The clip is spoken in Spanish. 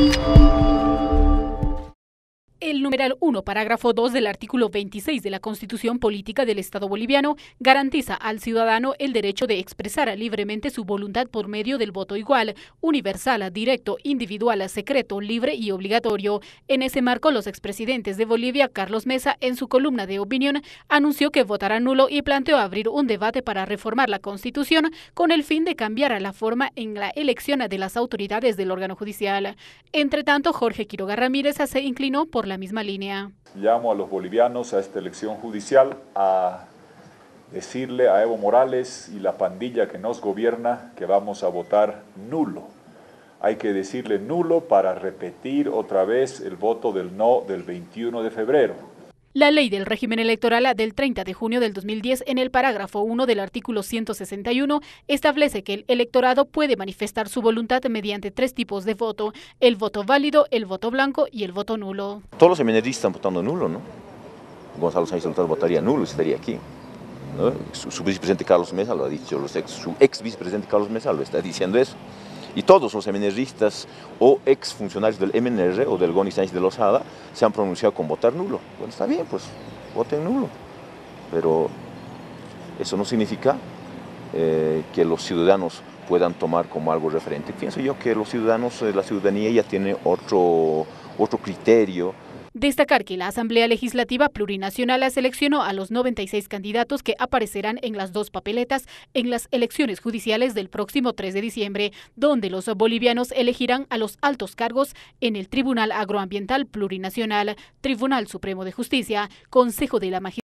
El numeral 1, parágrafo 2 del artículo 26 de la Constitución Política del Estado Boliviano garantiza al ciudadano el derecho de expresar libremente su voluntad por medio del voto igual, universal, directo, individual, secreto, libre y obligatorio. En ese marco, los expresidentes de Bolivia, Carlos Mesa, en su columna de opinión, anunció que votará nulo y planteó abrir un debate para reformar la Constitución con el fin de cambiar la forma en la elección de las autoridades del órgano judicial. Entre tanto, Jorge Quiroga Ramírez se inclinó por la misma línea. Llamo a los bolivianos a esta elección judicial a decirle a Evo Morales y la pandilla que nos gobierna que vamos a votar nulo. Hay que decirle nulo para repetir otra vez el voto del no del 21 de febrero. La ley del régimen electoral del 30 de junio del 2010, en el parágrafo 1 del artículo 161, establece que el electorado puede manifestar su voluntad mediante 3 tipos de voto: el voto válido, el voto blanco y el voto nulo. Todos los MNRistas están votando nulo, ¿no? Gonzalo Sáenz Soltado votaría nulo y estaría aquí, ¿no? Su vicepresidente Carlos Mesa lo ha dicho, su ex vicepresidente Carlos Mesa lo está diciendo eso. Y todos los MNRistas o ex funcionarios del MNR o del GONI Sáenz de Lozada se han pronunciado con votar nulo. Bueno, está bien, pues voten nulo. Pero eso no significa que los ciudadanos puedan tomar como algo referente. Pienso yo que los ciudadanos, la ciudadanía ya tiene otro criterio. Destacar que la Asamblea Legislativa Plurinacional seleccionó a los 96 candidatos que aparecerán en las 2 papeletas en las elecciones judiciales del próximo 3 de diciembre, donde los bolivianos elegirán a los altos cargos en el Tribunal Agroambiental Plurinacional, Tribunal Supremo de Justicia, Consejo de la Magistratura